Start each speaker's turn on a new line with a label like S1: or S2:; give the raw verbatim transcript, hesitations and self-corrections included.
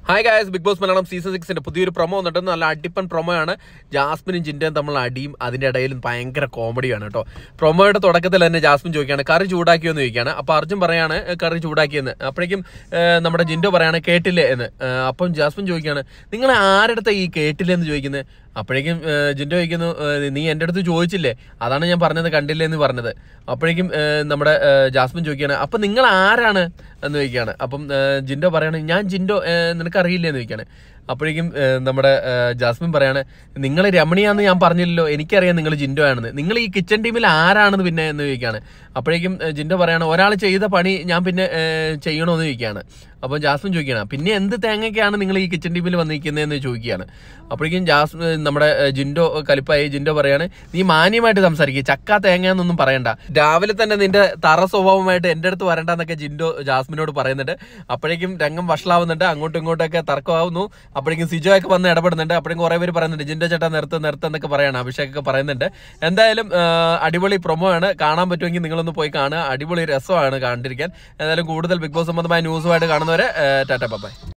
S1: Hi guys, big boss Malayalam season സിക്സിന്റെ പുതിയൊരു promo വന്നിട്ട് നല്ല അടിപ്പൻ പ്രൊമോയാണ്. ജാസ്മിനും ജിൻഡയും തമ്മിലുള്ള അടിയും അതിന്റെ ഇടയിലും ഭയങ്കര കോമഡിയാണ് കേട്ടോ. പ്രൊമോയുടെ തുടക്കത്തിൽ തന്നെ ജാസ്മിൻ ചോദിക്കുകയാണ് കറി ചൂടാക്കിയോ എന്ന് ചോദിക്കുകയാണ്. അപ്പൊ അർജുൻ പറയാണ് കറി ചൂടാക്കിയെന്ന്. അപ്പോഴേക്കും നമ്മുടെ ജിൻഡോ പറയാണ് കേട്ടില്ലേ എന്ന്. അപ്പം ജാസ്മിൻ ചോദിക്കുകയാണ് നിങ്ങൾ ആരുടെ ഈ കേട്ടില്ലേ എന്ന് ചോദിക്കുന്നത്. അപ്പോഴേക്കും ജിൻഡോ ചോദിക്കുന്നു നീ എൻ്റെ അടുത്ത് ചോദിച്ചില്ലേ, അതാണ് ഞാൻ പറഞ്ഞത് കണ്ടില്ലേ എന്ന് പറഞ്ഞത്. അപ്പോഴേക്കും നമ്മുടെ ജാസ്മിൻ ചോദിക്കുകയാണ് അപ്പം നിങ്ങൾ ആരാണ് എന്ന് ചോദിക്കുകയാണ്. അപ്പം ജിൻഡോ പറയാണ് ഞാൻ ജിൻഡോ നിനക്കറിയില്ലേ എന്ന് ചോദിക്കുകയാണ്. അപ്പോഴേക്കും നമ്മുടെ ജാസ്മിൻ പറയാണ് നിങ്ങൾ രമണിയാന്ന് ഞാൻ പറഞ്ഞില്ലല്ലോ, എനിക്കറിയാം നിങ്ങൾ ജിൻഡോ ആണെന്ന്. നിങ്ങൾ ഈ കിച്ചൺ ടീമിൽ ആരാണെന്ന് പിന്നെ എന്ന് ചോദിക്കുകയാണ്. അപ്പോഴേക്കും ജിൻഡോ പറയാണ് ഒരാൾ ചെയ്ത പണി ഞാൻ പിന്നെ ചെയ്യണമെന്ന് ചോദിക്കുകയാണ്. അപ്പം ജാസ്മിൻ ചോദിക്കുകയാണ് പിന്നെ എന്ത് തേങ്ങയ്ക്കാണ് നിങ്ങൾ ഈ കിച്ചൺ ടീമിൽ വന്നിരിക്കുന്നതെന്ന് ചോദിക്കുകയാണ്. അപ്പോഴേക്കും ജാസ്മിൻ നമ്മുടെ ജിൻഡോ കലിപ്പായി. ജിൻഡോ പറയാണ് നീ മാന്യമായിട്ട് സംസാരിക്കുക, ചക്ക തേങ്ങ എന്നൊന്നും പറയണ്ട, രാവിലെ തന്നെ നിന്റെ തറ സ്വഭാവമായിട്ട് എൻ്റെ അടുത്ത് വരണ്ടെന്നൊക്കെ ജിൻഡോ ജാസ്മിനോട് പറയുന്നുണ്ട്. അപ്പോഴേക്കും രംഗം വഷളാവുന്നുണ്ട്, അങ്ങോട്ടും ഇങ്ങോട്ടൊക്കെ തർക്കമാവുന്നു. അപ്പോഴേക്കും സിജോ ഒക്കെ വന്ന് ഇടപെടുന്നുണ്ട്. അപ്പോഴേക്കും കുറെ പേര് പറയുന്നുണ്ട് ജിൻഡോ ചേട്ടാ നിർത്ത് നിർത്ത് എന്നൊക്കെ പറയാണ്. അഭിഷേകൊക്കെ പറയുന്നുണ്ട്. എന്തായാലും അടിപൊളി പ്രൊമോ ആണ്, കാണാൻ പറ്റുമെങ്കിൽ നിങ്ങളൊന്ന് പോയി കാണുക. അടിപൊളി രസമാണ് കണ്ടിരിക്കാൻ. എന്തായാലും കൂടുതൽ ബിഗ് ബോസ് സംബന്ധമായ ന്യൂസുമായിട്ട് കാണുന്നവരെ ടാറ്റ ബൈ.